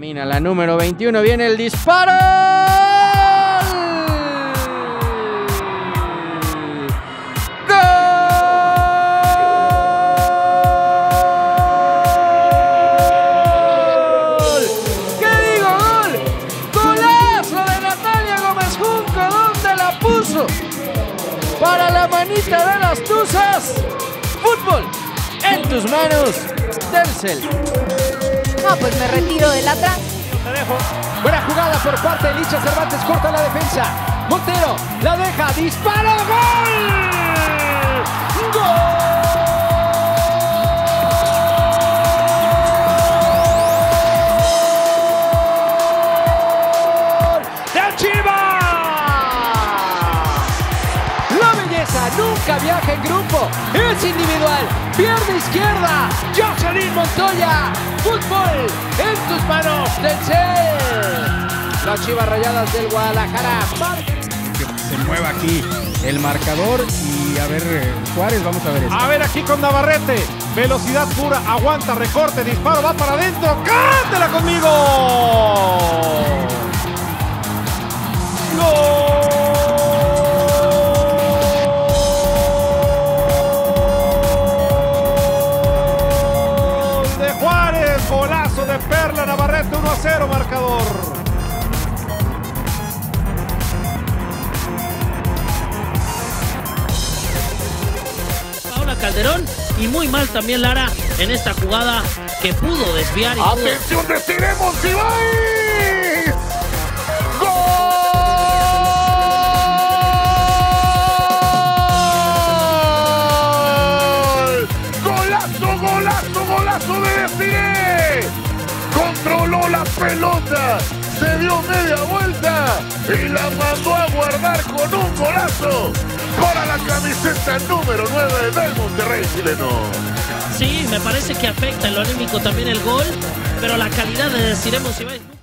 Camina la número 21, viene el disparo. ¡Gol! ¿Qué digo? ¡Gol! ¡Golazo de Natalia Gómez Junco! ¿Dónde la puso? Para la manita de las tuzas. Fútbol en tus manos, Telcel. No, pues me retiro del atrás. Buena jugada por parte de Licha Cervantes, corta la defensa. Montero la deja, disparo, ¡gol! ¡Gol! ¡De Chivas! La belleza nunca viaja en grupo, es individual. Pierna izquierda, Jocelyn Montoya. Fútbol en tus manos, Telcel. Las Chivas Rayadas del Guadalajara. Que se mueva aquí el marcador y a ver, Juárez, vamos a ver esto. A ver aquí con Navarrete, velocidad pura, aguanta, recorte, disparo, va para adentro, ¡cántela conmigo! ¡Gol! De Juárez, golazo de Perla Navarrete, 1-0 marcador. Calderón y muy mal también Lara en esta jugada que pudo desviar. ¡Atención, retiremos y va! ¡Gol! ¡Golazo, golazo, golazo de Desiree! Controló la pelota, se dio media vuelta y la mandó a guardar con un golazo para la camiseta número 9 del Monterrey chileno. Sí, me parece que afecta en lo anímico también el gol, pero la calidad de Desiree Monsiváis